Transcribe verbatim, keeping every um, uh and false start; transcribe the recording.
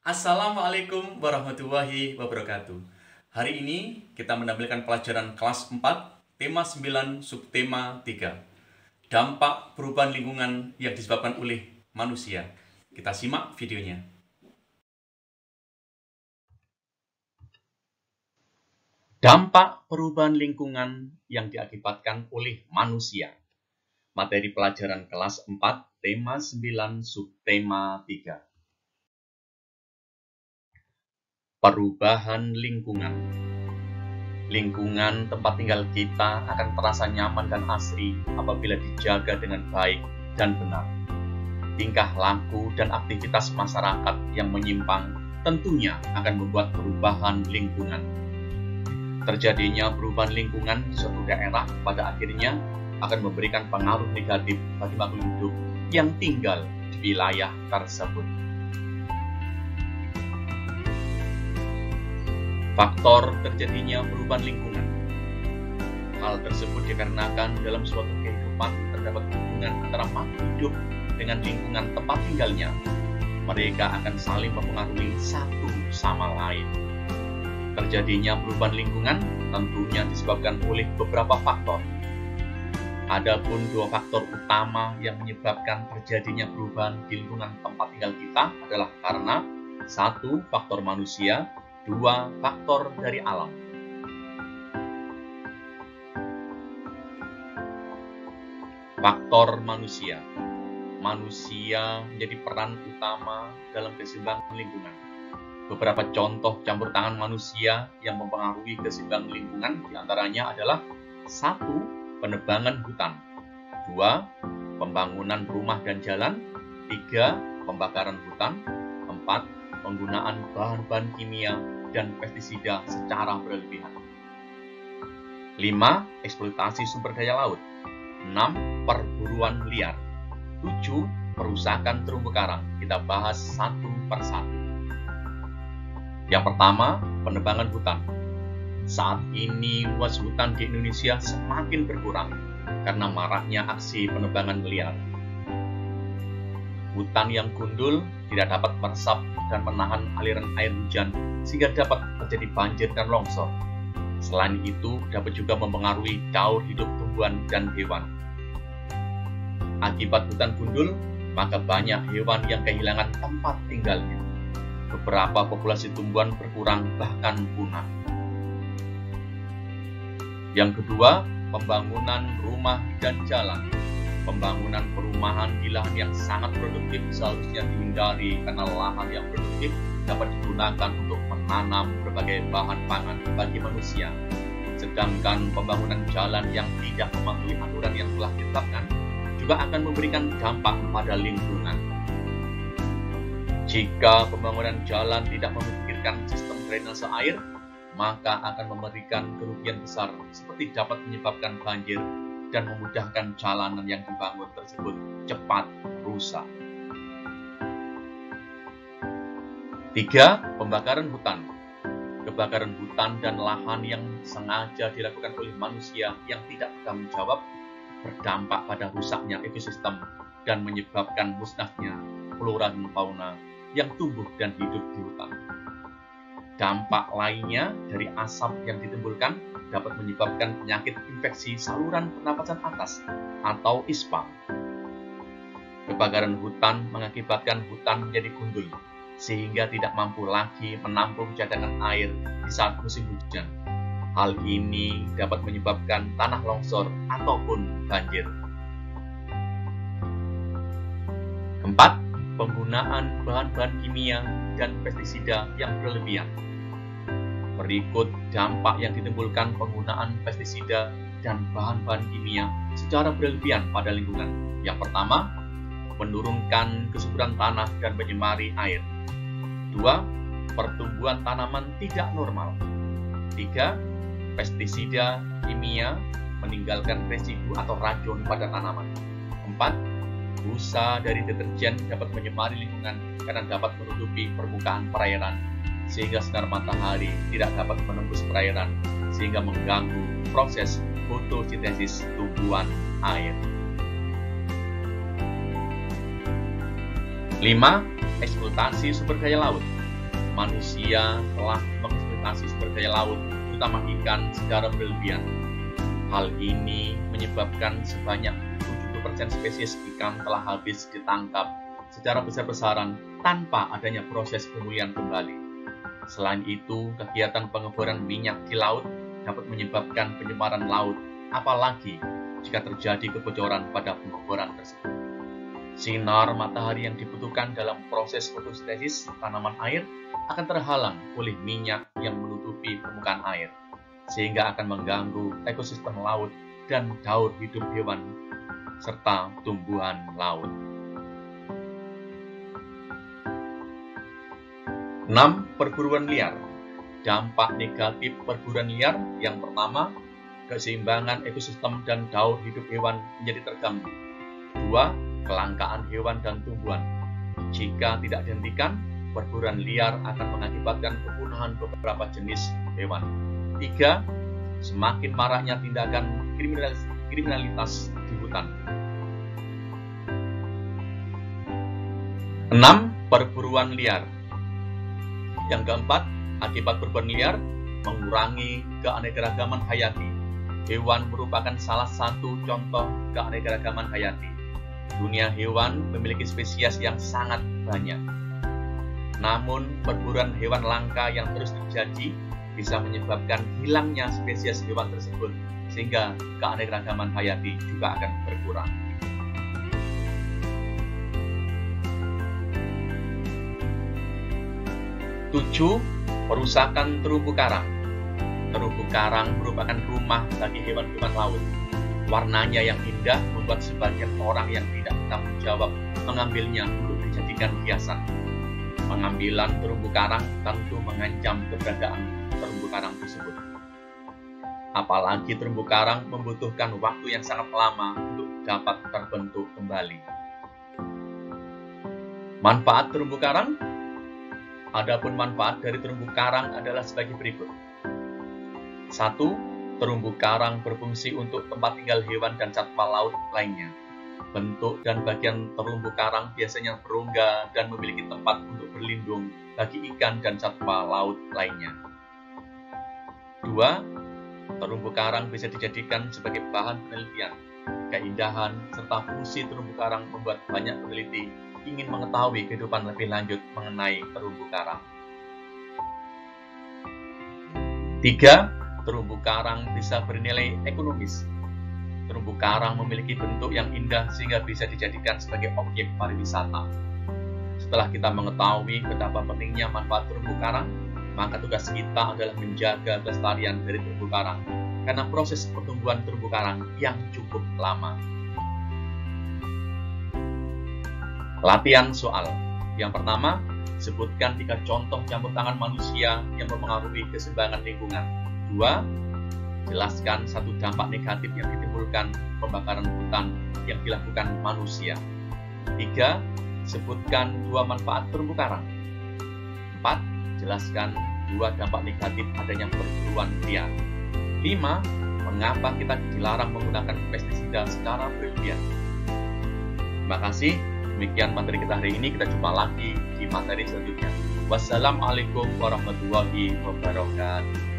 Assalamualaikum warahmatullahi wabarakatuh. Hari ini kita menampilkan pelajaran kelas empat, tema sembilan, subtema tiga. Dampak perubahan lingkungan yang disebabkan oleh manusia. Kita simak videonya. Dampak perubahan lingkungan yang diakibatkan oleh manusia. Materi pelajaran kelas empat, tema sembilan, subtema tiga. Perubahan lingkungan. Lingkungan tempat tinggal kita akan terasa nyaman dan asri apabila dijaga dengan baik dan benar. Tingkah laku dan aktivitas masyarakat yang menyimpang tentunya akan membuat perubahan lingkungan. Terjadinya perubahan lingkungan di suatu daerah pada akhirnya akan memberikan pengaruh negatif bagi makhluk hidup yang tinggal di wilayah tersebut. Faktor terjadinya perubahan lingkungan. Hal tersebut dikarenakan dalam suatu kehidupan terdapat hubungan antara makhluk hidup dengan lingkungan tempat tinggalnya. Mereka akan saling mempengaruhi satu sama lain. Terjadinya perubahan lingkungan tentunya disebabkan oleh beberapa faktor. Adapun dua faktor utama yang menyebabkan terjadinya perubahan di lingkungan tempat tinggal kita adalah karena satu, faktor manusia, dua, faktor dari alam. Faktor manusia. Manusia menjadi peran utama dalam keseimbangan lingkungan. Beberapa contoh campur tangan manusia yang mempengaruhi keseimbangan lingkungan diantaranya adalah satu, penebangan hutan, dua, pembangunan rumah dan jalan, tiga, pembakaran hutan, empat, penggunaan bahan-bahan kimia dan pestisida secara berlebihan. lima. Eksploitasi sumber daya laut. enam. Perburuan liar. tujuh. Perusakan terumbu karang. Kita bahas satu persatu. Yang pertama, penebangan hutan. Saat ini luas hutan di Indonesia semakin berkurang karena maraknya aksi penebangan liar. Hutan yang gundul tidak dapat meresap dan menahan aliran air hujan sehingga dapat terjadi banjir dan longsor. Selain itu, dapat juga mempengaruhi daur hidup tumbuhan dan hewan. Akibat hutan gundul, maka banyak hewan yang kehilangan tempat tinggalnya. Beberapa populasi tumbuhan berkurang bahkan punah. Yang kedua, pembangunan rumah dan jalan. Pembangunan perumahan di lahan yang sangat produktif seharusnya dihindari karena lahan yang produktif dapat digunakan untuk menanam berbagai bahan pangan bagi manusia. Sedangkan pembangunan jalan yang tidak mematuhi aturan yang telah ditetapkan juga akan memberikan dampak pada lingkungan. Jika pembangunan jalan tidak memikirkan sistem drainase air, maka akan memberikan kerugian besar seperti dapat menyebabkan banjir dan memudahkan jalanan yang dibangun tersebut cepat rusak. Tiga. Pembakaran hutan. Kebakaran hutan dan lahan yang sengaja dilakukan oleh manusia yang tidak bertanggung jawab berdampak pada rusaknya ekosistem dan menyebabkan musnahnya flora dan fauna yang tumbuh dan hidup di hutan. Dampak lainnya dari asap yang ditimbulkan dapat menyebabkan penyakit infeksi saluran pernapasan atas atau ispa. Kebakaran hutan mengakibatkan hutan menjadi gundul sehingga tidak mampu lagi menampung cadangan air di saat musim hujan. Hal ini dapat menyebabkan tanah longsor ataupun banjir. Keempat, penggunaan bahan-bahan kimia dan pestisida yang berlebihan. Berikut dampak yang ditimbulkan penggunaan pestisida dan bahan-bahan kimia secara berlebihan pada lingkungan. Yang pertama, menurunkan kesuburan tanah dan menyemari air. Dua, pertumbuhan tanaman tidak normal. Tiga, pestisida kimia meninggalkan residu atau racun pada tanaman. Empat, busa dari deterjen dapat menyemari lingkungan karena dapat menutupi permukaan perairan sehingga sinar matahari tidak dapat menembus perairan sehingga mengganggu proses fotosintesis tumbuhan air. Lima. Eksploitasi sumber daya laut. manusia telah mengeksploitasi sumber daya laut, terutama ikan, secara berlebihan. Hal ini menyebabkan sebanyak tujuh puluh persen spesies ikan telah habis ditangkap secara besar-besaran tanpa adanya proses pemulihan kembali. Selain itu, kegiatan pengeboran minyak di laut dapat menyebabkan pencemaran laut, apalagi jika terjadi kebocoran pada pengeboran tersebut. Sinar matahari yang dibutuhkan dalam proses fotosintesis tanaman air akan terhalang oleh minyak yang menutupi permukaan air, sehingga akan mengganggu ekosistem laut dan daur hidup hewan serta tumbuhan laut. enam. Perburuan liar. Dampak negatif perburuan liar yang pertama, keseimbangan ekosistem dan daur hidup hewan menjadi terganggu. Dua. Kelangkaan hewan dan tumbuhan. Jika tidak dihentikan, perburuan liar akan mengakibatkan kepunahan beberapa jenis hewan. Tiga. Semakin maraknya tindakan kriminalis, kriminalitas di hutan. Enam. Perburuan liar. Yang keempat, akibat perburuan liar mengurangi keanekaragaman hayati. Hewan merupakan salah satu contoh keanekaragaman hayati. Dunia hewan memiliki spesies yang sangat banyak. Namun, perburuan hewan langka yang terus terjadi bisa menyebabkan hilangnya spesies hewan tersebut, sehingga keanekaragaman hayati juga akan berkurang. Tujuh. Perusakan terumbu karang. Terumbu karang merupakan rumah bagi hewan-hewan laut. Warnanya yang indah membuat sebagian orang yang tidak bertanggung jawab mengambilnya untuk dijadikan hiasan. Pengambilan terumbu karang tentu mengancam keberadaan terumbu karang tersebut. Apalagi terumbu karang membutuhkan waktu yang sangat lama untuk dapat terbentuk kembali. Manfaat terumbu karang? Adapun manfaat dari terumbu karang adalah sebagai berikut. Satu. Terumbu karang berfungsi untuk tempat tinggal hewan dan satwa laut lainnya. Bentuk dan bagian terumbu karang biasanya berongga dan memiliki tempat untuk berlindung bagi ikan dan satwa laut lainnya. Dua. Terumbu karang bisa dijadikan sebagai bahan penelitian. Keindahan serta fungsi terumbu karang membuat banyak peneliti ingin mengetahui kehidupan lebih lanjut mengenai terumbu karang. Tiga. Terumbu karang bisa bernilai ekonomis. Terumbu karang memiliki bentuk yang indah sehingga bisa dijadikan sebagai objek pariwisata. Setelah kita mengetahui betapa pentingnya manfaat terumbu karang, maka tugas kita adalah menjaga kelestarian dari terumbu karang karena proses pertumbuhan terumbu karang yang cukup lama. Latihan soal. Yang pertama, sebutkan tiga contoh campur tangan manusia yang mempengaruhi keseimbangan lingkungan. Dua. Jelaskan satu dampak negatif yang ditimbulkan pembakaran hutan yang dilakukan manusia. Tiga. Sebutkan dua manfaat terumbu karang. Empat. Jelaskan dua dampak negatif adanya perburuan liar. Lima. Mengapa kita dilarang menggunakan pestisida secara berlebihan. Terima kasih. Demikian materi kita hari ini. Kita jumpa lagi di materi selanjutnya. Wassalamualaikum warahmatullahi wabarakatuh.